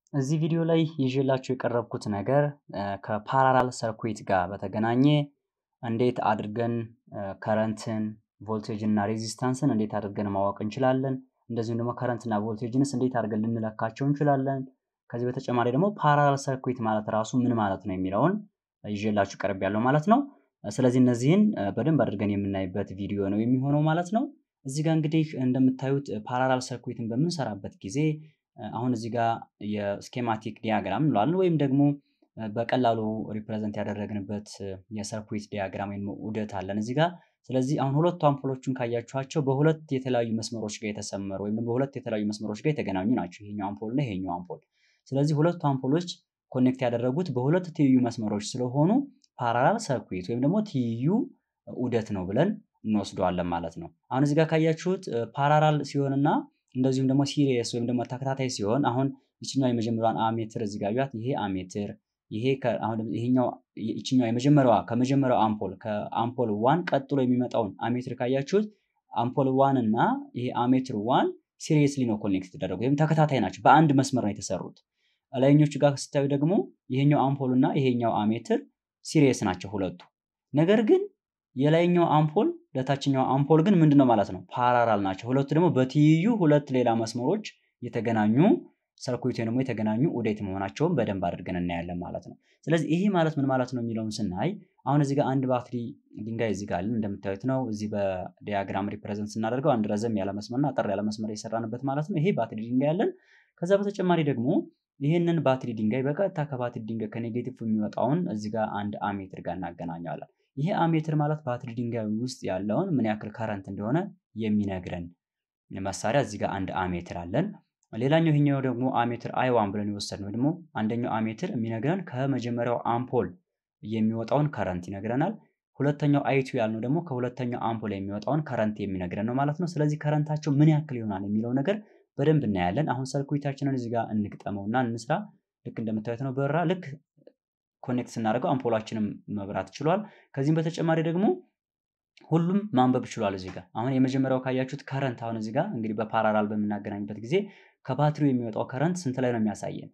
እዚህ ቪዲዮ ላይ ይዤላችሁ የቀረብኩት ነገር ከፓራላል ሰርኩዊት ጋር በተገናኘ እንዴት አድርገን ከረንትን ቮልቴጅ እና ሬዚስታንስን እንዴት አድርገን ማወቅ እንችላለን እንደዚሁም ደግሞ ከረንት እና ቮልቴጅንስ እንዴት አድርገን ልንለካቸው እንችላለን ከዚህ በተጨማሪ ደግሞ ፓራላል ሰርኩዊት ማለት ራሱ ምን ማለት ነው የሚለውን ይዤላችሁ ቀርቤያለሁ ማለት ነው። ስለዚህ እነዚህን በደንብ አድርገን የምናይበት ቪዲዮ ነው የሚሆነው ማለት ነው። እዚህ ጋር እንግዲህ እንደምታዩት ፓራላል ሰርኩዊትን በምንሰራበት ጊዜ አሁን እዚህ ጋር የስኬማቲክ ዲያግራም እንለዋለን ወይም ደግሞ በቀላሉ ሪፕሬዘንት ያደረግንበት የሰርኩዊት ዲያግራም ወይም ዑደት አለን እዚህ ጋር። ስለዚህ አሁን ሁለቱ አምፖሎቹን ካያችኋቸው በሁለት የተለያዩ መስመሮች ጋር የተሰመሩ ወይም በሁለት የተለያዩ መስመሮች ጋር የተገናኙ ናቸው ይሄኛው አምፖል እና ይሄኛው አምፖል። ስለዚህ ሁለቱ አምፖሎች ኮኔክት ያደረጉት በሁለት ትይዩ መስመሮች ስለሆኑ ፓራላል ሰርኩዊት ወይም ደግሞ ትይዩ ዑደት ነው ብለን እንወስደዋለን ማለት ነው። አሁን እዚህ ጋር ካያችሁት ፓራላል ሲሆንና እንደዚሁም ደግሞ ሲሪየስ ወይም ደግሞ ተከታታይ ሲሆን አሁን እቺኛው የመጀመሪያዋን አሜትር እዚህ ጋር ያት ይሄ አሜትር ይሄ አሁን ይሄኛው እቺኛው የመጀመሪያዋ ከመጀመሪያው አምፖል ከአምፖል 1 ቀጥሎ የሚመጣውን አሜትር ካያችሁት አምፖል 1 እና ይሄ አሜትር 1 ሲሪየስሊ ነው ኮኔክት ተደረጉ ወይም ተከታታይ ናቸው በአንድ መስመር ነው የተሰሩት። ላይኞቹ ጋር ስታዩ ደግሞ ይሄኛው አምፖል እና ይሄኛው አሜትር ሲሪየስ ናቸው ሁለቱ። ነገር ግን የላይኛው አምፖል ለታችኛው አምፖል ግን ምንድነው ማለት ነው ፓራላል ናቸው። ሁለቱ ደግሞ በትይዩ ሁለት ሌላ መስመሮች የተገናኙ ሰርኩዊት ወይ ደግሞ የተገናኙ ዑደት መሆናቸውን በደንብ አድርገን እናያለን ማለት ነው። ስለዚህ ይሄ ማለት ምን ማለት ነው የሚለውን ስናይ አሁን እዚህ ጋር አንድ ባትሪ ድንጋይ እዚህ ጋር አለ እንደምታዩት ነው። እዚህ በዲያግራም ሪፕሬዘንት ስናደርገው አንድ ረዘም ያለ መስመርና አጠር ያለ መስመር የሰራንበት ማለት ነው። ይሄ ባትሪ ድንጋይ አለን። ከዛ በተጨማሪ ደግሞ ይሄንን ባትሪ ድንጋይ በቀጥታ ከባትሪ ድንጋይ ከኔጌቲቭ የሚወጣውን እዚህ ጋር አንድ አሜትር ጋር እናገናኛለን። ይሄ አሜትር ማለት ባትሪ ድንጋይ ውስጥ ያለውን ምን ያክል ከረንት እንደሆነ የሚነግረን መሳሪያ እዚህ ጋር አንድ አሜትር አለን። ሌላኛው ይሄኛው ደግሞ አሜትር I1 ብለን የወሰድነው ደግሞ አንደኛው አሜትር የሚነግረን ከመጀመሪያው አምፖል የሚወጣውን ከረንት ይነግረናል። ሁለተኛው I2 ያልነው ደግሞ ከሁለተኛው አምፖል የሚወጣውን ከረንት የሚነግረን ነው ማለት ነው። ስለዚህ ከረንታቸው ምን ያክል ይሆናል የሚለው ነገር በደንብ እናያለን። አሁን ሰርኩዊታችንን እዚህ ጋር እንግጠመውና እንስራ። ልክ እንደምታዩት ነው በራ ልክ ኮኔክት ስናደርገው አምፖላችንም መብራት ችሏል። ከዚህም በተጨማሪ ደግሞ ሁሉም ማንበብ ችሏል እዚህ ጋር። አሁን የመጀመሪያው ካያችሁት ከረንት አሁን እዚህ ጋር እንግዲህ በፓራላል በመናገናኝበት ጊዜ ከባትሪው የሚወጣው ከረንት ስንት ላይ ነው የሚያሳየን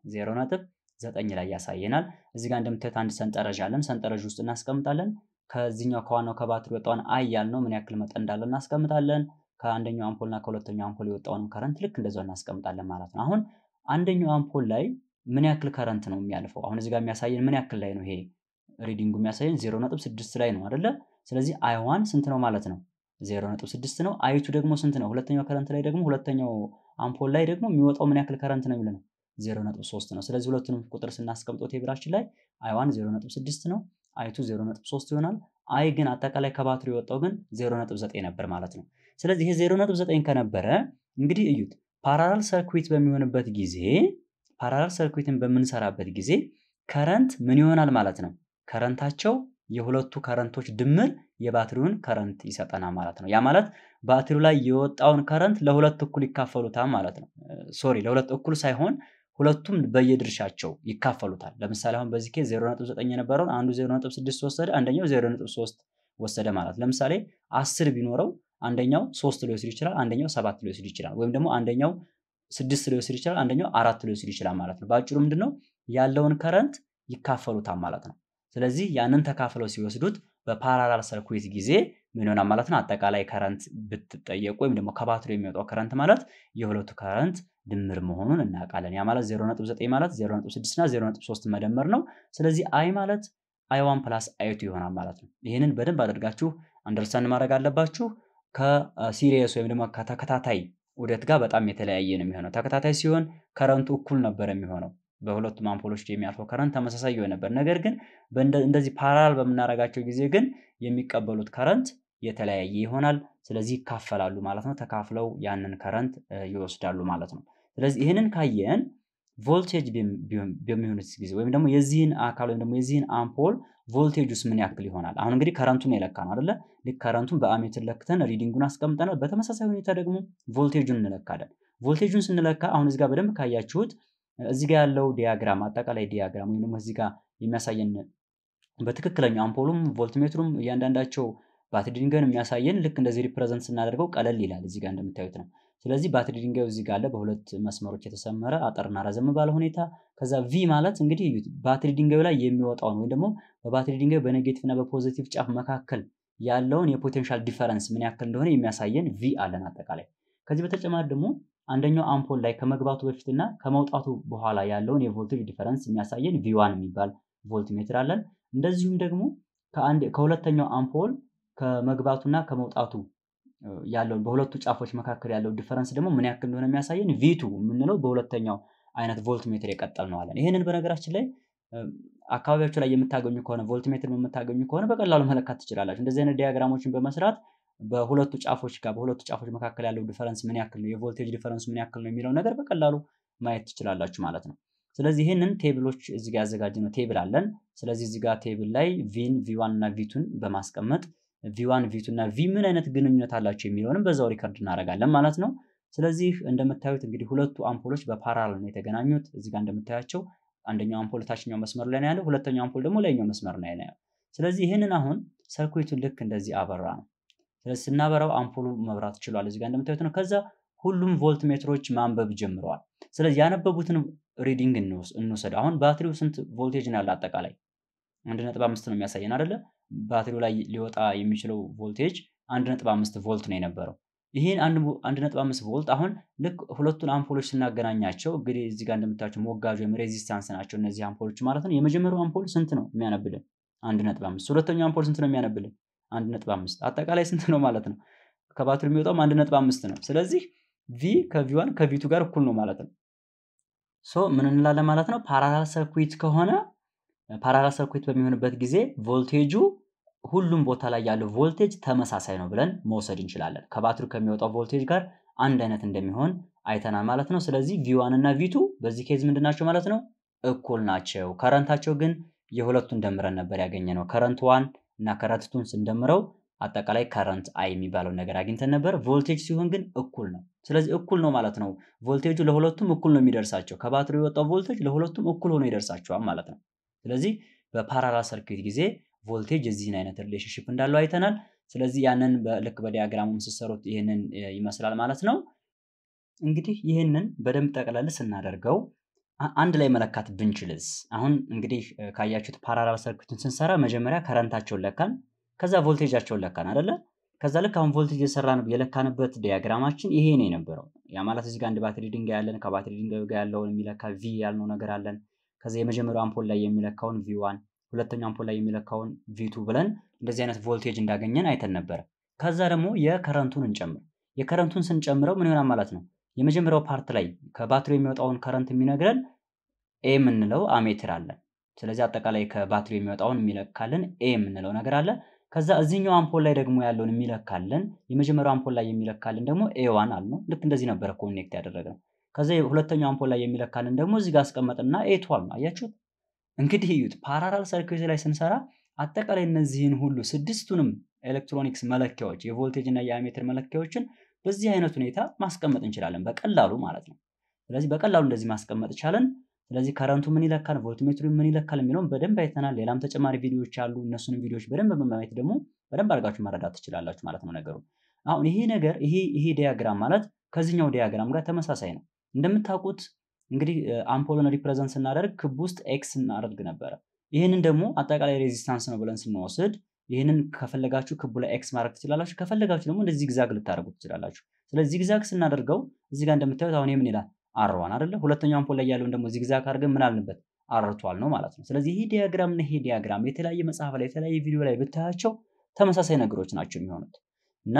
0.9 ላይ ያሳየናል። እዚህ ጋር እንደምታዩት አንድ ሰንጠረዥ አለን። ሰንጠረዥ ውስጥ እናስቀምጣለን። ከዚህኛው ከዋናው ከባትሪው የወጣውን አይ ያልነው ምን ያክል መጠን እንዳለ እናስቀምጣለን። ከአንደኛው አምፖልና ከሁለተኛው አምፖል የወጣውን ከረንት ልክ እንደዛው እናስቀምጣለን ማለት ነው። አሁን አንደኛው አምፖል ላይ ምን ያክል ከረንት ነው የሚያልፈው? አሁን እዚህ ጋር የሚያሳየን ምን ያክል ላይ ነው ይሄ ሪዲንጉ የሚያሳየን 0.6 ላይ ነው አይደለ? ስለዚህ I1 ስንት ነው ማለት ነው 0.6 ነው። I2 ደግሞ ስንት ነው? ሁለተኛው ከረንት ላይ ደግሞ ሁለተኛው አምፖል ላይ ደግሞ የሚወጣው ምን ያክል ከረንት ነው የሚለው 0.3 ነው። ስለዚህ ሁለቱንም ቁጥር ስናስቀምጠው ቴብላችን ላይ I1 0.6 ነው I2 0.3 ይሆናል። I ግን አጠቃላይ ከባትሪ የወጣው ግን 0.9 ነበር ማለት ነው። ስለዚህ ይሄ 0.9 ከነበረ እንግዲህ እዩት ፓራላል ሰርኩዊት በሚሆንበት ጊዜ ፓራላል ሰርኩዊትን በምንሰራበት ጊዜ ከረንት ምን ይሆናል ማለት ነው ከረንታቸው የሁለቱ ከረንቶች ድምር የባትሪውን ከረንት ይሰጠናል ማለት ነው። ያ ማለት ባትሪው ላይ የወጣውን ከረንት ለሁለት እኩል ይካፈሉታል ማለት ነው። ሶሪ ለሁለት እኩል ሳይሆን ሁለቱም በየድርሻቸው ይካፈሉታል። ለምሳሌ አሁን በዚህ ኬዝ 0.9 የነበረውን አንዱ 0.6 ወሰደ አንደኛው 0.3 ወሰደ ማለት ለምሳሌ 10 ቢኖረው አንደኛው 3 ሊወስድ ይችላል አንደኛው 7 ሊወስድ ይችላል ወይም ደግሞ አንደኛው 6 ሊወስድ ይችላል አንደኛው 4 ሊወስድ ይችላል ማለት ነው። ባጭሩ ምንድነው ያለውን ከረንት ይካፈሉታል ማለት ነው። ስለዚህ ያንን ተካፍለው ሲወስዱት በፓራላል ሰርኩዊት ጊዜ ምን ይሆናል ማለት ነው አጠቃላይ ከረንት ብትጠየቁ ወይም ደግሞ ከባትሪው የሚወጣው ከረንት ማለት የሁለቱ ከረንት ድምር መሆኑን እናውቃለን። ያ ማለት 0.9 ማለት 0.6 እና 0.3 መደመር ነው። ስለዚህ I ማለት I1 + I2 ይሆናል ማለት ነው። ይሄንን በደንብ አድርጋችሁ አንደርስታንድ ማድረግ አለባችሁ። ከሲሪየስ ወይም ደግሞ ከተከታታይ ዑደት ጋር በጣም የተለያየ ነው የሚሆነው። ተከታታይ ሲሆን ከረንቱ እኩል ነበር የሚሆነው በሁለቱም አምፖሎች የሚያልፈው ከረንት ተመሳሳይ ይሆን ነበር። ነገር ግን እንደዚህ ፓራላል በመናረጋቸው ጊዜ ግን የሚቀበሉት ከረንት የተለያየ ይሆናል። ስለዚህ ይካፈላሉ ማለት ነው። ተካፍለው ያንን ከረንት ይወስዳሉ ማለት ነው። ስለዚህ ይሄንን ካየን ቮልቴጅ በሚሆንስ ጊዜ ወይም ደግሞ የዚህን አካል ወይም ደግሞ የዚህን አምፖል ቮልቴጁስ ምን ያክል ይሆናል? አሁን እንግዲህ ከረንቱን የለካን አይደለ? ልክ ከረንቱን በአሜትር ለክተን ሪዲንጉን አስቀምጠናል። በተመሳሳይ ሁኔታ ደግሞ ቮልቴጁን እንለካለን። ቮልቴጁን ስንለካ አሁን እዚህ ጋር በደንብ ካያችሁት እዚህ ጋር ያለው ዲያግራም አጠቃላይ ዲያግራም ወይም ደግሞ እዚህ ጋር የሚያሳየን በትክክለኛው አምፖሉም ቮልትሜትሩም እያንዳንዳቸው ባትሪ ድንጋዩን የሚያሳየን ልክ እንደዚህ ሪፕሬዘንት ስናደርገው ቀለል ይላል እዚህ ጋር እንደምታዩት ነው። ስለዚህ ባትሪ ድንጋዩ እዚህ ጋር አለ በሁለት መስመሮች የተሰመረ አጠርና ረዘም ባለ ሁኔታ ከዛ ቪ ማለት እንግዲህ ባትሪ ድንጋዩ ላይ የሚወጣው ነው ወይ ደግሞ በባትሪ ድንጋዩ በኔጌቲቭ እና በፖዚቲቭ ጫፍ መካከል ያለውን የፖቴንሻል ዲፈረንስ ምን ያክል እንደሆነ የሚያሳየን ቪ አለን አጠቃላይ። ከዚህ በተጨማሪ ደግሞ አንደኛው አምፖል ላይ ከመግባቱ በፊትና ከመውጣቱ በኋላ ያለውን የቮልቴጅ ዲፈረንስ የሚያሳየን ቪ1 የሚባል ቮልትሜትር አለን። እንደዚሁም ደግሞ ከሁለተኛው አምፖል ከመግባቱና ከመውጣቱ ያለው በሁለቱ ጫፎች መካከል ያለው ዲፈረንስ ደግሞ ምን ያክል እንደሆነ የሚያሳየን ቪ2 የምንለው በሁለተኛው አይነት ቮልትሜትር የቀጠል ነው አለን። ይሄንን በነገራችን ላይ አካባቢያችሁ ላይ የምታገኙ ከሆነ ቮልትሜትር የምታገኙ ከሆነ በቀላሉ መለካት ትችላላችሁ። እንደዚህ አይነት ዲያግራሞችን በመስራት በሁለቱ ጫፎች መካከል ያለው ዲፈረንስ ምን ያክል ነው የቮልቴጅ ዲፈረንስ ምን ያክል ነው የሚለው ነገር በቀላሉ ማየት ትችላላችሁ ማለት ነው። ስለዚህ ይሄንን ቴብሎች እዚህ ጋር ያዘጋጀነው ቴብል አለን። ስለዚህ እዚህ ጋር ቴብል ላይ ቪ1 እና ቪ2ን በማስቀመጥ ቪ1 ቪ2 እና ቪ ምን አይነት ግንኙነት አላቸው የሚለውንም በዛው ሪከርድ እናደርጋለን ማለት ነው። ስለዚህ እንደምታዩት እንግዲህ ሁለቱ አምፖሎች በፓራላል ነው የተገናኙት። እዚህ ጋር እንደምታያቸው አንደኛው አምፖል ታችኛው መስመር ላይ ነው ያለው፣ ሁለተኛው አምፖል ደግሞ ላይኛው መስመር ላይ ነው ያለው። ስለዚህ ይሄንን አሁን ሰርኩዊቱን ልክ እንደዚህ አበራ ነው። ስለዚህ ስናበራው አምፖሉ መብራት ችሏል እዚህ ጋር እንደምታዩት ነው። ከዛ ሁሉም ቮልትሜትሮች ማንበብ ጀምረዋል። ስለዚህ ያነበቡትን ሪዲንግ እንወስድ። አሁን ባትሪው ስንት ቮልቴጅ ነው ያለው አጠቃላይ 1.5 ነው የሚያሳየን አይደለ? ባትሪው ላይ ሊወጣ የሚችለው ቮልቴጅ 1.5 ቮልት ነው የነበረው። ይሄን 1.5 ቮልት አሁን ልክ ሁለቱን አምፖሎች ስናገናኛቸው እንግዲህ እዚህ ጋር እንደምታዩት ሞጋጅ ወይም ሬዚስታንስ ናቸው እነዚህ አምፖሎች ማለት ነው። የመጀመሪያው አምፖል ስንት ነው የሚያነብልን? 1.5። ሁለተኛው አምፖል ስንት ነው የሚያነብልን? 1.5። አጠቃላይ ስንት ነው ማለት ነው? ከባትሪው የሚወጣው 1.5 ነው። ስለዚህ ቪ ከቪ1 ከቪ2 ጋር እኩል ነው ማለት ነው። ምን እንላለን ማለት ነው? ፓራላል ሰርኩዊት ከሆነ ፓራላል ሰርኩዊት በሚሆንበት ጊዜ ቮልቴጁ ሁሉም ቦታ ላይ ያለው ቮልቴጅ ተመሳሳይ ነው ብለን መውሰድ እንችላለን። ከባትሪው ከሚወጣው ቮልቴጅ ጋር አንድ አይነት እንደሚሆን አይተናል ማለት ነው። ስለዚህ ቪ1 እና ቪ2 በዚህ ኬዝ ምንድናቸው ማለት ነው? እኩል ናቸው። ከረንታቸው ግን የሁለቱን ደምረን ነበር ያገኘነው። ከረንት 1 እና ከረንት 2ን ስንደምረው አጠቃላይ ከረንት አይ የሚባለው ነገር አግኝተን ነበር። ቮልቴጅ ሲሆን ግን እኩል ነው። ስለዚህ እኩል ነው ማለት ነው። ቮልቴጁ ለሁለቱም እኩል ነው የሚደርሳቸው። ከባትሪው የወጣው ቮልቴጅ ለሁለቱም እኩል ሆኖ ይደርሳቸዋል ማለት ነው። ስለዚህ በፓራላል ሰርኪዩት ጊዜ ቮልቴጅ የዚህን አይነት ሪሌሽንሺፕ እንዳለው አይተናል። ስለዚህ ያንን ልክ በዲያግራሙም ሲሰሩት ይሄንን ይመስላል ማለት ነው። እንግዲህ ይሄንን በደንብ ጠቅለል ስናደርገው አንድ ላይ መለካት ብንችልስ? አሁን እንግዲህ ካያችሁት ፓራላል ሰርኪዩትን ስንሰራ መጀመሪያ ከረንታቸውን ለካን፣ ከዛ ቮልቴጃቸውን ለካን አይደለ? ከዛ ልክ አሁን ቮልቴጅ የለካንበት ዲያግራማችን ይሄ ነው የነበረው። ያ ማለት እዚህ ጋር አንድ ባትሪ ድንጋይ ያለን፣ ከባትሪ ድንጋዩ ጋር ያለውን የሚለካ ቪ ያልነው ነገር አለን። ከዛ የመጀመሪያው አምፖል ላይ የሚለካውን ቪ1፣ ሁለተኛው አምፖል ላይ የሚለካውን ቪ2 ብለን እንደዚህ አይነት ቮልቴጅ እንዳገኘን አይተን ነበር። ከዛ ደግሞ የከረንቱን እንጨምር። የከረንቱን ስንጨምረው ምን ይሆናል ማለት ነው? የመጀመሪያው ፓርት ላይ ከባትሪው የሚወጣውን ከረንት የሚነግረን ኤ የምንለው አሜትር አለ። ስለዚህ አጠቃላይ ከባትሪው የሚወጣውን የሚለካልን ኤ የምንለው ነገር አለ። ከዛ እዚህኛው አምፖል ላይ ደግሞ ያለውን የሚለካልን የመጀመሪያው አምፖል ላይ የሚለካልን ደግሞ ኤ1 አልነው። ልክ እንደዚህ ነበር ኮኔክት ያደረግነው። ከዛ ሁለተኛው አምፖል ላይ የሚለካልን ደግሞ እዚህ ጋር አስቀመጥና ኤ12 ነው። አያችሁት? እንግዲህ እዩት፣ ፓራላል ሰርኪዩት ላይ ስንሰራ አጠቃላይ እነዚህን ሁሉ ስድስቱንም ኤሌክትሮኒክስ መለኪያዎች የቮልቴጅ እና የአሜትር መለኪያዎችን በዚህ አይነት ሁኔታ ማስቀመጥ እንችላለን በቀላሉ ማለት ነው። ስለዚህ በቀላሉ እንደዚህ ማስቀመጥ ይቻላል። ስለዚህ ከረንቱ ምን ይለካል፣ ቮልትሜትሩ ምን ይለካል የሚለውን በደንብ አይተናል። ሌላም ተጨማሪ ቪዲዮዎች አሉ። እነሱንም ቪዲዮዎች በደንብ በማየት ደግሞ በደንብ አድርጋችሁ መረዳት ትችላላችሁ ማለት ነው ነገሩ። አሁን ይሄ ዲያግራም ማለት ከዚህኛው ዲያግራም ጋር ተመሳሳይ ነው። እንደምታውቁት እንግዲህ አምፖልን ሪፕሬዘንት ስናደርግ ክብ ውስጥ ኤክስ እናደርግ ነበረ። ይህንን ደግሞ አጠቃላይ ሬዚስታንስ ነው ብለን ስንወስድ ይህንን ከፈለጋችሁ ክቡ ላይ ኤክስ ማድረግ ትችላላችሁ። ከፈለጋችሁ ደግሞ እንደዚህ ዚግዛግ ልታደርጉ ትችላላችሁ። ስለዚህ ዚግዛግ ስናደርገው እዚህ ጋር እንደምታዩት አሁን ምን ይላል? አር1 አይደለ? ሁለተኛው አምፖል ላይ ያለውን ደግሞ ዚግዛግ አድርገን ምን አልንበት? አር12 ነው ማለት ነው። ስለዚህ ይሄ ዲያግራም እና ይሄ ዲያግራም የተለያየ መጽሐፍ ላይ የተለያየ ቪዲዮ ላይ ብታያቸው ተመሳሳይ ነገሮች ናቸው የሚሆኑት እና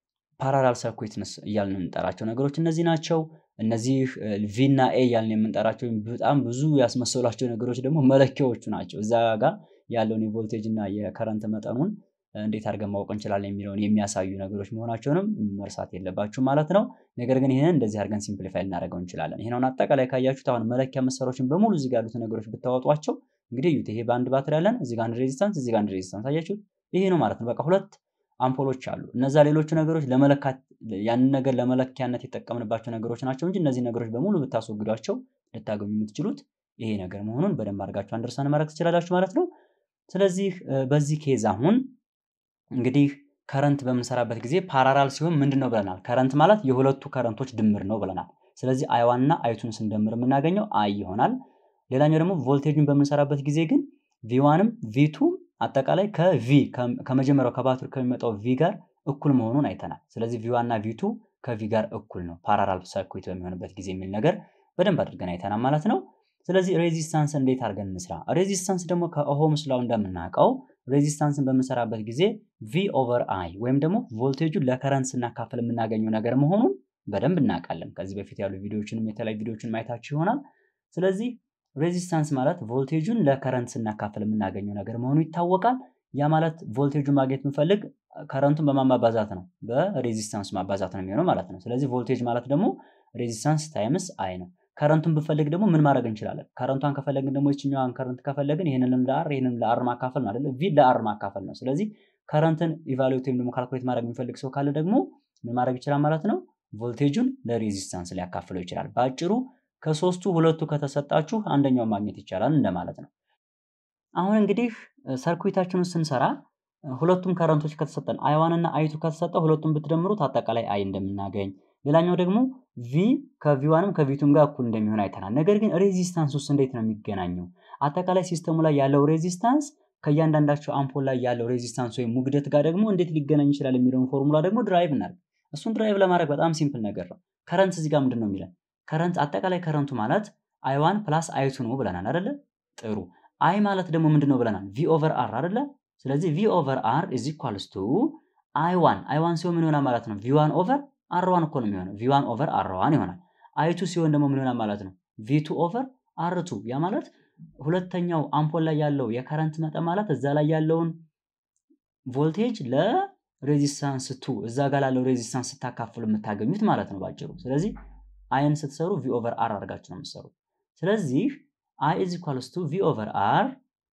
ፓራላል ሰርኪዩትስ እያልን የምንጠራቸው ነገሮች እነዚህ ናቸው። እነዚህ ቪ እና ኤ እያልን የምንጠራቸው በጣም ብዙ ያስመሰሏቸው ነገሮች ደግሞ መለኪያዎቹ ናቸው። እዛ ጋር ያለውን የቮልቴጅ እና የከረንት መጠኑን እንዴት አድርገን ማወቅ እንችላለን የሚለውን የሚያሳዩ ነገሮች መሆናቸውንም መርሳት የለባችሁ ማለት ነው። ነገር ግን ይሄንን እንደዚህ አድርገን ሲምፕሊፋይ ልናደርገው እንችላለን። ይሄን አሁን አጠቃላይ ካያችሁት አሁን መለኪያ መሳሪያዎችን በሙሉ እዚህ ጋር ያሉት ነገሮች ብታወጧቸው እንግዲህ እዩት። ይሄ በአንድ ባትሪ አለን፣ እዚህ ጋር አንድ ሬዚስታንስ፣ እዚህ ጋር አንድ ሬዚስታንስ አያችሁት? ይሄ ነው ማለት ነው። በቃ ሁለት አምፖሎች አሉ። እነዛ ሌሎቹ ነገሮች ለመለካት ያንን ነገር ለመለኪያነት የተጠቀምንባቸው ነገሮች ናቸው እንጂ እነዚህ ነገሮች በሙሉ ብታስወግዷቸው ልታገኙ የምትችሉት ይሄ ነገር መሆኑን በደንብ አድርጋችሁ አንደርስታንድ ማድረግ ትችላላችሁ ማለት ነው። ስለዚህ በዚህ ኬዝ አሁን እንግዲህ ከረንት በምንሰራበት ጊዜ ፓራራል ሲሆን ምንድነው ብለናል? ከረንት ማለት የሁለቱ ከረንቶች ድምር ነው ብለናል። ስለዚህ I1 እና I2ን ስንደምር የምናገኘው I ይሆናል። ሌላኛው ደግሞ ቮልቴጅን በምንሰራበት ጊዜ ግን V1ም V2ም አጠቃላይ ከV ከመጀመሪያው ከባትሪ ከሚመጣው V ጋር እኩል መሆኑን አይተናል። ስለዚህ V1 እና V2 ከV ጋር እኩል ነው ፓራራል ሰርኩዊት በሚሆንበት ጊዜ የሚል ነገር በደንብ አድርገን አይተናል ማለት ነው። ስለዚህ ሬዚስታንስ እንዴት አድርገን እንስራ? ሬዚስታንስ ደግሞ ከኦሆምስ ላው እንደምናውቀው ሬዚስታንስን በምንሰራበት ጊዜ V/I ወይም ደግሞ ቮልቴጁን ለከረንት ስናካፍል የምናገኘው ነገር መሆኑን በደንብ እናውቃለን። ከዚህ በፊት ያሉ ቪዲዮዎችንም የተለያዩ ቪዲዮዎችን ማየታችሁ ይሆናል። ስለዚህ ሬዚስታንስ ማለት ቮልቴጁን ለከረንት ስናካፍል የምናገኘው ነገር መሆኑ ይታወቃል። ያ ማለት ቮልቴጁን ማግኘት የምንፈልግ ከረንቱን በማባዛት ነው፣ በሬዚስታንስ ማባዛት ነው የሚሆነው ማለት ነው። ስለዚህ ቮልቴጅ ማለት ደግሞ ሬዚስታንስ ታይምስ I ነው። ከረንቱን ብፈልግ ደግሞ ምን ማድረግ እንችላለን? ከረንቷን ከፈለግን ደግሞ እቺኛዋን ከረንት ከፈለግን ይሄንንም ለአር ይሄንንም ለአር ማካፈል ነው አይደል? ቪ ለአር ማካፈል ነው። ስለዚህ ከረንትን ኢቫሉዌት ወይም ደግሞ ካልኩሌት ማድረግ የሚፈልግ ሰው ካለ ደግሞ ምን ማድረግ ይችላል ማለት ነው? ቮልቴጁን ለሬዚስታንስ ሊያካፍለው ይችላል። ባጭሩ ከሶስቱ ሁለቱ ከተሰጣችሁ አንደኛውን ማግኘት ይቻላል እንደማለት ነው። አሁን እንግዲህ ሰርኩዊታችንን ስንሰራ ሁለቱም ከረንቶች ከተሰጠን I1 እና I2 ከተሰጠው ሁለቱም ብትደምሩት አጠቃላይ I እንደምናገኝ፣ ሌላኛው ደግሞ V ከV1ም ከV2ም ጋር እኩል እንደሚሆን አይተናል። ነገር ግን ሬዚስታንስ ውስጥ እንዴት ነው የሚገናኘው? አጠቃላይ ሲስተሙ ላይ ያለው ሬዚስታንስ ከእያንዳንዳቸው አምፖል ላይ ያለው ሬዚስታንስ ወይም ሙግደት ጋር ደግሞ እንዴት ሊገናኝ ይችላል የሚለውን ፎርሙላ ደግሞ ድራይቭ እናድርግ። እሱን ድራይቭ ለማድረግ በጣም ሲምፕል ነገር ነው። ከረንት እዚህ ጋር ምንድነው የሚለን? ከረንት አጠቃላይ ከረንቱ ማለት I1 + I2 ነው ብለናል አይደለ? ጥሩ። I ማለት ደግሞ ምንድነው ብለናል? V/R አይደለ? ስለዚህ V/R = I1 ሲሆን ምን ይሆናል ማለት ነው? V1/R1 እኮ ነው የሚሆነው። V1/R1 ይሆናል። I2 ሲሆን ደግሞ ምን ይሆናል ማለት ነው? V2/R2። ያ ማለት ሁለተኛው አምፖል ላይ ያለው የከረንት መጠን ማለት እዛ ላይ ያለውን ቮልቴጅ ለሬዚስታንስ 2 እዛ ጋር ያለው ሬዚስታንስ ስታካፍሉ የምታገኙት ማለት ነው ባጭሩ። ስለዚህ አይን ስትሰሩ V/R አድርጋችሁ ነው የምትሰሩት። ስለዚህ I = V/R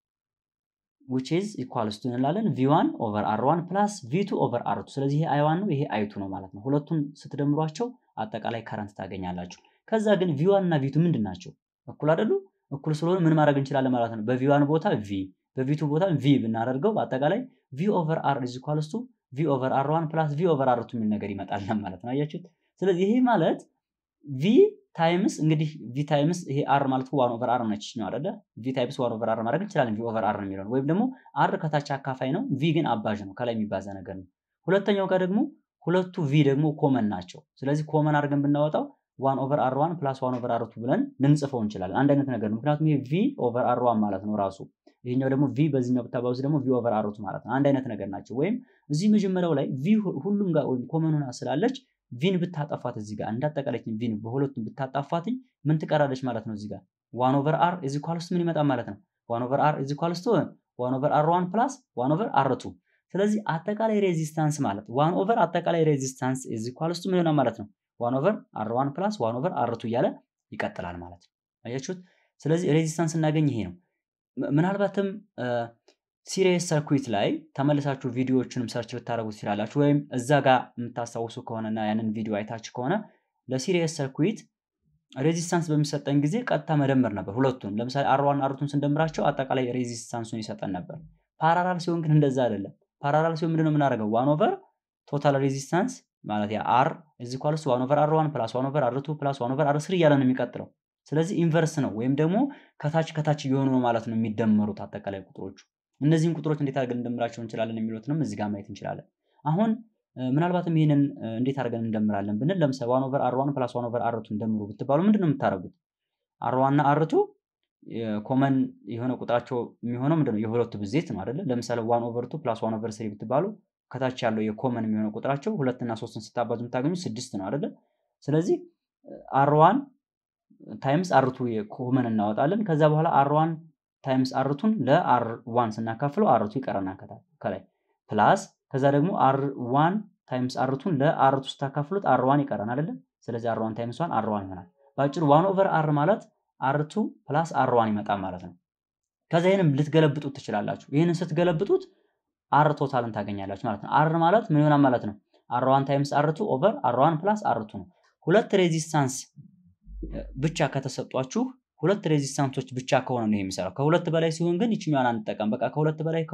which is equals to እንላለን V1/R1 plus V2/R2። ስለዚህ ይሄ I1 ነው፣ ይሄ I2 ነው ማለት ነው። ሁለቱን ስትደምሯቸው አጠቃላይ ከረንት ታገኛላችሁ። ከዛ ግን V1 እና V2 ምንድን ናቸው? እኩል አይደሉ? እኩል ስለሆነ ምን ማድረግ እንችላለን ማለት ነው? በV1 ቦታ V በV2 ቦታ V ብናደርገው አጠቃላይ V/R = V/R1 plus V/R2 የሚል ነገር ይመጣል ማለት ነው። አያችሁት? ስለዚህ ይሄ ማለት V ታይምስ እንግዲህ V ታይምስ ይሄ R ማለት 1/R ነች ነው አይደለ? V ታይምስ 1/R ማድረግ እንችላለን V/R ነው የሚለው። ወይም ደግሞ R ከታች አካፋይ ነው፣ V ግን አባዥ ነው፣ ከላይ የሚባዛ ነገር ነው። ሁለተኛው ጋር ደግሞ ሁለቱ V ደግሞ ኮመን ናቸው። ስለዚህ ኮመን አድርገን ብናወጣው 1/R1 plus 1/R2 ብለን ልንጽፈው እንችላለን። አንድ አይነት ነገር ነው። ምክንያቱም ይሄ V/R1 ማለት ነው ራሱ፣ ይሄኛው ደግሞ V በዚህኛው ብታባዙ ደግሞ V/R2 ማለት ነው። አንድ አይነት ነገር ናቸው። ወይም እዚህ መጀመሪያው ላይ V ሁሉም ጋር ወይም ኮመን ሆና ስላለች ቪን ብታጠፋት እዚህ ጋር እንዳጠቃላይ ቪን በሁለቱም ብታጠፋት ምን ትቀራለች ማለት ነው? እዚህ ጋር 1/R ምን ይመጣል ማለት ነው? 1/R 1/R1 plus 1/R2። ስለዚህ አጠቃላይ ሬዚስታንስ ማለት 1/R አጠቃላይ ሬዚስታንስ ምን ይሆናል ማለት ነው? 1/R1 plus 1/R2 እያለ ይቀጥላል ማለት ነው። አያችሁት? ስለዚህ ሬዚስታንስ እናገኝ ይሄ ነው። ምናልባትም ሲሪየስ ሰርኩዊት ላይ ተመልሳችሁ ቪዲዮዎችንም ሰርች ብታደርጉ ትችላላችሁ። ወይም እዛ ጋር የምታስታውሱ ከሆነና ያንን ቪዲዮ አይታችሁ ከሆነ ለሲሪየስ ሰርኩዊት ሬዚስታንስ በሚሰጠን ጊዜ ቀጥታ መደመር ነበር ሁለቱን። ለምሳሌ R1 R2ን ስንደምራቸው አጠቃላይ ሬዚስታንሱን ይሰጠን ነበር። ፓራላል ሲሆን ግን እንደዛ አይደለም። ፓራላል ሲሆን ምንድነው የምናደርገው? 1 ቶታል ሬዚስታንስ ማለት ያ R 1/R1 plus 1/R2 plus 1/R3 እያለ ነው የሚቀጥለው። ስለዚህ ኢንቨርስ ነው ወይም ደግሞ ከታች እየሆኑ ነው ማለት ነው የሚደመሩት አጠቃላይ ቁጥሮቹ። እነዚህን ቁጥሮች እንዴት አድርገን እንደምራቸው እንችላለን የሚሉትንም እዚህ ጋር ማየት እንችላለን። አሁን ምናልባትም ይሄንን እንዴት አድርገን እንደምራለን ብንል ለምሳሌ 1/R1 plus 1/R2 እንደምሩ ብትባሉ ምንድነው የምታደርጉት? R1 እና R2 ኮመን የሆነ ቁጥራቸው የሚሆነው ምንድነው? የሁለቱ ብዜት ነው አይደል? ለምሳሌ 1/2 plus 1/3 ብትባሉ ከታች ያለው የኮመን የሚሆነው ቁጥራቸው 2 እና 3ን ስታባዙ የምታገኙት 6 ነው አይደል? ስለዚህ R1 ታይምስ R2 የኮመን እናወጣለን። ከዛ በኋላ R1 ታይምስ R2ን ለR1 ስናካፍለው R2 ይቀረናል ከላይ ፕላስ ከዛ ደግሞ R1 ታይምስ R2ን ለR2 ስታካፍሉት R1 ይቀረናል አይደል? ስለዚህ R1 ታይምስ 1 R1 ይሆናል። ባጭሩ 1/R ማለት R2 ፕላስ R1 ይመጣል ማለት ነው። ከዛ ይሄንን ልትገለብጡት ትችላላችሁ። ይሄንን ስትገለብጡት R ቶታልን ታገኛላችሁ ማለት ነው። R ማለት ምን ይሆናል ማለት ነው? R1 ታይምስ R2 ኦቨር R1 ፕላስ R2 ነው። ሁለት ሬዚስታንስ ብቻ ከተሰጧችሁ ሁለት ሬዚስታንሶች ብቻ ከሆነ ነው የሚሰራው። ከሁለት በላይ ሲሆን ግን ይችኛዋን አንጠቀም። በቃ ከሁለት በላይ ከሆነ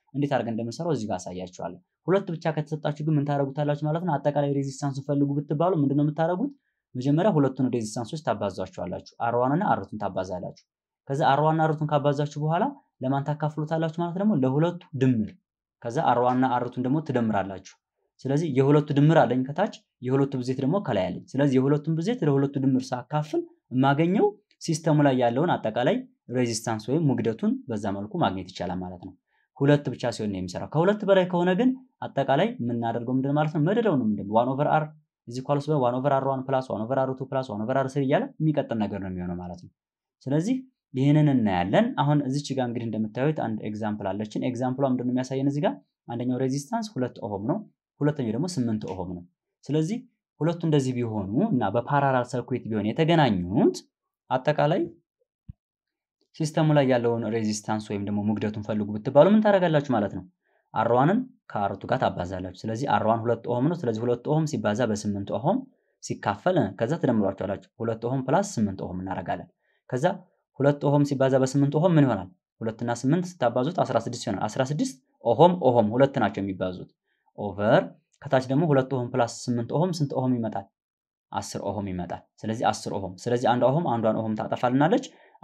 እንዴት አድርገን እንደምንሰራው እዚህ ጋር አሳያችኋለሁ። ሁለት ብቻ ከተሰጣችሁ ግን ምን ታደርጉታላችሁ ማለት ነው? አጠቃላይ ሬዚስታንሱን ፈልጉ ብትባሉ ምንድነው የምታደርጉት? መጀመሪያ ሁለቱን ሬዚስታንሶች ታባዛቸዋላችሁ። R1 እና R2ን ታባዛላችሁ። ከዛ R1 እና R2ን ካባዛችሁ በኋላ ለማን ታካፍሉታላችሁ ማለት ደግሞ ለሁለቱ ድምር። ከዛ R1 እና R2ን ደግሞ ትደምራላችሁ። ስለዚህ የሁለቱ ድምር አለኝ ከታች፣ የሁለቱ ብዜት ደግሞ ከላይ አለኝ። ስለዚህ የሁለቱን ብዜት ለሁለቱ ድምር ሳካፍል የማገኘው ሲስተሙ ላይ ያለውን አጠቃላይ ሬዚስታንስ ወይም ሙግደቱን በዛ መልኩ ማግኘት ይቻላል ማለት ነው። ሁለት ብቻ ሲሆን ነው የሚሰራው። ከሁለት በላይ ከሆነ ግን አጠቃላይ የምናደርገው ምንድን ማለት ነው? መደዳው ነው ምንድነው? 1/r is equals to 1/r1 plus 1/r2 plus 1/r3 እያለ የሚቀጥል ነገር ነው የሚሆነው ማለት ነው። ስለዚህ ይሄንን እናያለን። አሁን እዚች ጋር እንግዲህ እንደምታዩት አንድ ኤግዛምፕል አለችን። ኤግዛምፕሏ ምንድነው የሚያሳየን እዚህ ጋር አንደኛው ሬዚስታንስ 2 ኦህም ነው፣ ሁለተኛው ደግሞ 8 ኦህም ነው። ስለዚህ ሁለቱ እንደዚህ ቢሆኑ እና በፓራላል ሰርኩዊት ቢሆን የተገናኙት አጠቃላይ ሲስተሙ ላይ ያለውን ሬዚስታንስ ወይም ደግሞ ሙግደቱን ፈልጉ ብትባሉ ምን ታደርጋላችሁ ማለት ነው? R1ን ከR2 ጋር ታባዛላችሁ። ስለዚህ R1 2 ኦህም ነው። ስለዚህ 2 ኦህም ሲባዛ በ8 ኦህም ሲካፈል ከዛ ትደምሯቸዋላችሁ 2 ኦህም ፕላስ 8 ኦህም እናደርጋለን። ከዛ 2 ኦህም ሲባዛ በ8 ኦህም ምን ይሆናል? 2 እና 8 ስታባዙት 16 ይሆናል። 16 ኦህም ሁለት ናቸው የሚባዙት ኦቨር ከታች ደግሞ 2 ኦህም ፕላስ 8 ኦህም ስንት ኦህም ይመጣል? 10 ኦህም ይመጣል። ስለዚህ 10 ኦህም። ስለዚህ አንዷ ኦህም ታጠፋልናለች።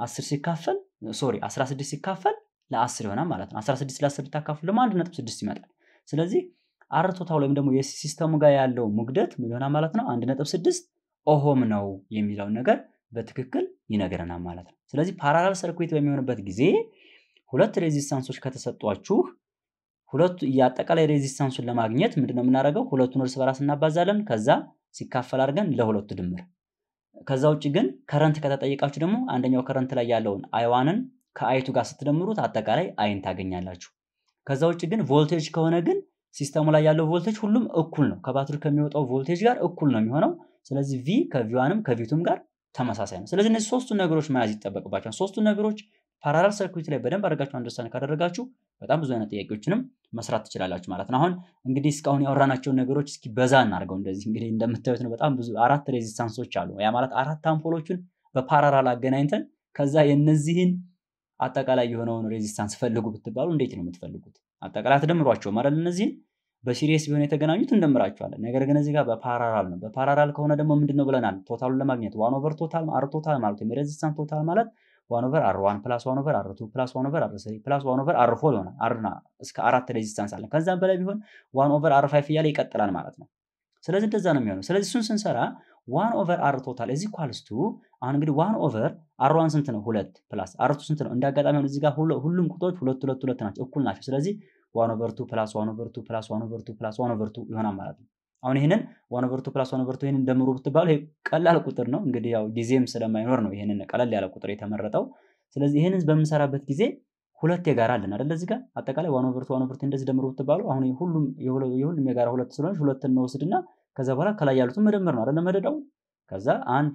16 ሲካፈል ለ10 ይሆናል ማለት ነው። 16 ለ10 ብታካፍሉ ደግሞ 1.6 ይመጣል። ስለዚህ አር ቶታል ወይም ደግሞ የሲስተሙ ጋር ያለው ሙግደት ምን ይሆናል ማለት ነው? 1.6 ኦህም ነው የሚለው ነገር በትክክል ይነገረናል ማለት ነው። ስለዚህ ፓራላል ሰርኩዊት በሚሆንበት ጊዜ ሁለት ሬዚስታንሶች ከተሰጧችሁ ሁለቱ ያጠቃላይ ሬዚስታንሱን ለማግኘት ምንድነው የምናደርገው? ሁለቱን እርስ በራስ እናባዛለን። ከዛ ሲካፈል አድርገን ለሁለቱ ድምር። ከዛ ውጪ ግን ከረንት ከተጠየቃችሁ ደግሞ አንደኛው ከረንት ላይ ያለውን I1ን ከI2 ጋር ስትደምሩት አጠቃላይ አይን ታገኛላችሁ። ከዛ ውጪ ግን ቮልቴጅ ከሆነ ግን ሲስተሙ ላይ ያለው ቮልቴጅ ሁሉም እኩል ነው። ከባትሪ ከሚወጣው ቮልቴጅ ጋር እኩል ነው የሚሆነው። ስለዚህ V ከV1ም ከV2ም ጋር ተመሳሳይ ነው። ስለዚህ እነዚህ ሶስቱን ነገሮች መያዝ ይጠበቅባቸዋል። ሶስቱን ነገሮች ፓራላል ሰርኩዊት ላይ በደንብ አድርጋችሁ አንደርስታንድ ካደረጋችሁ በጣም ብዙ አይነት ጥያቄዎችንም መስራት ትችላላችሁ ማለት ነው። አሁን እንግዲህ እስካሁን ያወራናቸውን ነገሮች እስኪ በዛ እናድርገው። እንደዚህ እንግዲህ እንደምታዩት ነው በጣም ብዙ አራት ሬዚስታንሶች አሉ። ያ ማለት አራት አምፖሎችን በፓራላል አገናኝተን ከዛ የነዚህን አጠቃላይ የሆነውን ሬዚስታንስ ፈልጉ ብትባሉ እንዴት ነው የምትፈልጉት? አጠቃላይ ተደምሯቸው ማለት እነዚህን በሲሪየስ ቢሆን የተገናኙት እንደምራቸዋለን። ነገር ግን እዚህ ጋር በፓራላል ነው። በፓራላል ከሆነ ደግሞ ምንድነው ብለናል? ቶታሉን ለማግኘት 1/ቶታል R ቶታል ማለት ነው የሬዚስታንስ ቶታል ማለት 1/R1 + 1/R2 + 1/R3 + 1/R4 ይሆናል። አርና እስከ 4 ሬዚስታንስ አለ። ከዛም በላይ ቢሆን 1/R5 እያለ ይቀጥላል ማለት ነው። ስለዚህ እንደዛ ነው የሚሆነው። ስለዚህ እሱን ስንሰራ 1/R ቶታል is equals to አሁን እንግዲህ 1/R1 ስንት ነው? 2 ፕላስ R2 ስንት ነው? እንዳጋጣሚ አሁን እዚህ ጋር ሁሉም ቁጥሮች 2 ናቸው፣ እኩል ናቸው። ስለዚህ 1/2 + 1/2 + 1/2 + 1/2 ይሆናል ማለት ነው። አሁን ይሄንን 1/2 + 1/2 ይሄንን ደምሩ ብትባሉ ይሄ ቀላል ቁጥር ነው። እንግዲህ ያው ጊዜም ስለማይኖር ነው ይሄንን ቀላል ያለ ቁጥር የተመረጠው። ስለዚህ ይሄንን በምንሰራበት ጊዜ ሁለት የጋራ አለን አይደል? እዚህ ጋር አጠቃላይ 1/1 እንደዚህ ደምሩ ብትባሉ አሁን የሁሉም የጋራ ሁለት ስለሆነ ሁለትን እንወስድና ከዛ በኋላ ከላይ ያሉትን መደመር ነው አይደል? መደዳው ከዛ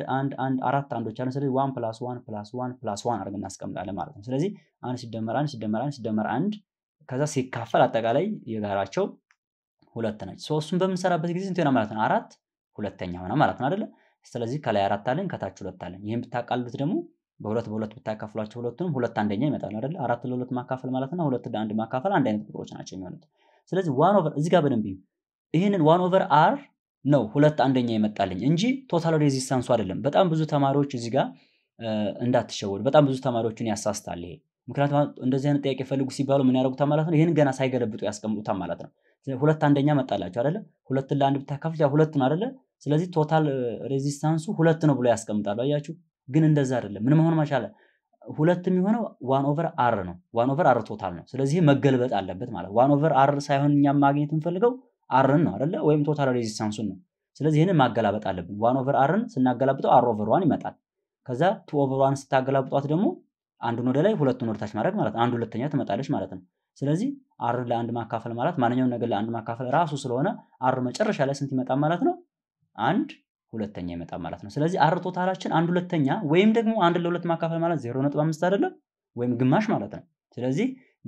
አራት አንዶች አሉ። ስለዚህ 1 + 1 + 1 + 1 አድርገን እናስቀምጣለን ማለት ነው። ስለዚህ 1 ሲደመር 1 ከዛ ሲካፈል አጠቃላይ የጋራቸው ሁለት ናቸው። ሶስቱን በምንሰራበት ጊዜ ስንት ይሆናል ማለት ነው? 4 ሁለተኛ ሆነ ማለት ነው አይደል? ስለዚህ ከላይ 4 አለን፣ ከታች 2 አለን። ይሄን ብታቃሉት ደግሞ በሁለት ብታካፍሏቸው ሁለቱንም ሁለት አንደኛ ይመጣል አይደል? 4 ለ2 ማካፈል ማለት ነው 2 ለ1 ማካፈል አንድ አይነት ቁጥሮች ናቸው የሚሆኑት። ስለዚህ 1/, እዚህ ጋር በደንብ ይሄንን 1/r ነው ሁለት አንደኛ ይመጣልኝ እንጂ ቶታል ሬዚስታንሱ አይደለም። በጣም ብዙ ተማሪዎች እዚህ ጋር እንዳትሸወዱ፣ በጣም ብዙ ተማሪዎችን ያሳስታል ይሄ። ምክንያቱም እንደዚህ አይነት ጥያቄ ፈልጉ ሲባሉ ምን ያደርጉታል ማለት ነው? ይሄን ገና ሳይገለብጡ ያስቀምጡታል ማለት ነው። ሁለት አንደኛ መጣላችሁ አይደለ? ሁለት ለ1 ብታካፍሉ ያ ሁለት ነው አይደለ? ስለዚህ ቶታል ሬዚስታንሱ ሁለት ነው ብሎ ያስቀምጣሉ። አያችሁ? ግን እንደዛ አይደለም። ምን መሆን ማቻለ? ሁለት የሚሆነው 1/r ነው። 1/r ቶታል ነው። ስለዚህ መገልበጥ አለበት ማለት 1/r ሳይሆን እኛም ማግኘት እንፈልገው r ነው አይደለ? ወይም ቶታል ሬዚስታንሱን ነው። ስለዚህ ይሄንን ማገላበጥ አለብን። 1/rን ስናገላብጠው r/1 ይመጣል። ከዛ 2/1 ስታገላብጧት ደግሞ አንዱን ወደ ላይ ሁለቱን ወደ ታች ማድረግ ማለት ነው። አንድ ሁለተኛ ትመጣለች ማለት ነው። ስለዚህ r ለ1 ማካፈል ማለት ማንኛውም ነገር ለ1 ማካፈል ራሱ ስለሆነ r መጨረሻ ላይ ስንት ይመጣል ማለት ነው? 1 ሁለተኛ ይመጣል ማለት ነው። ስለዚህ r ቶታላችን 1 ሁለተኛ ወይም ደግሞ 1 ለ2 ማካፈል ማለት 0.5 አይደለም ወይም ግማሽ ማለት ነው። ስለዚህ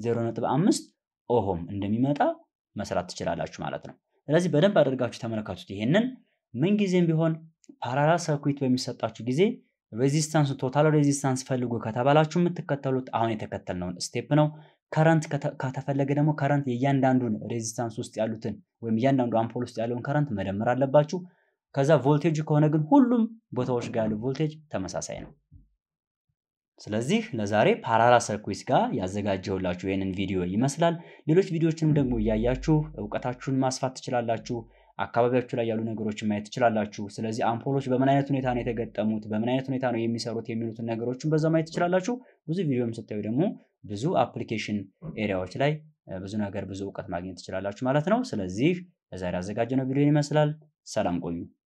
0.5 ኦህም እንደሚመጣ መስራት ትችላላችሁ ማለት ነው። ስለዚህ በደንብ አድርጋችሁ ተመለከቱት። ይሄንን ምን ጊዜም ቢሆን ፓራላል ሰርኩዊት በሚሰጣችሁ ጊዜ ሬዚስታንስ ቶታል ሬዚስታንስ ፈልጉ ከተባላችሁ የምትከተሉት አሁን የተከተልነውን ስቴፕ ነው። ከረንት ከተፈለገ ደግሞ ከረንት የእያንዳንዱን ሬዚስታንስ ውስጥ ያሉትን ወይም እያንዳንዱ አምፖል ውስጥ ያለውን ከረንት መደመር አለባችሁ። ከዛ ቮልቴጅ ከሆነ ግን ሁሉም ቦታዎች ጋር ያለው ቮልቴጅ ተመሳሳይ ነው። ስለዚህ ለዛሬ ፓራላል ሰርኩዊት ጋር ያዘጋጀሁላችሁ ይሄንን ቪዲዮ ይመስላል። ሌሎች ቪዲዮዎችንም ደግሞ እያያችሁ ዕውቀታችሁን ማስፋት ትችላላችሁ። አካባቢያችሁ ላይ ያሉ ነገሮችን ማየት ትችላላችሁ። ስለዚህ አምፖሎች በምን አይነት ሁኔታ ነው የተገጠሙት፣ በምን አይነት ሁኔታ ነው የሚሰሩት የሚሉትን ነገሮችን በዛ ማየት ትችላላችሁ። ብዙ ቪዲዮም ስታዩ ደግሞ ብዙ አፕሊኬሽን ኤሪያዎች ላይ ብዙ ነገር ብዙ ዕውቀት ማግኘት ትችላላችሁ ማለት ነው። ስለዚህ ለዛሬ ያዘጋጀነው ቪዲዮ ይመስላል። ሰላም ቆዩ።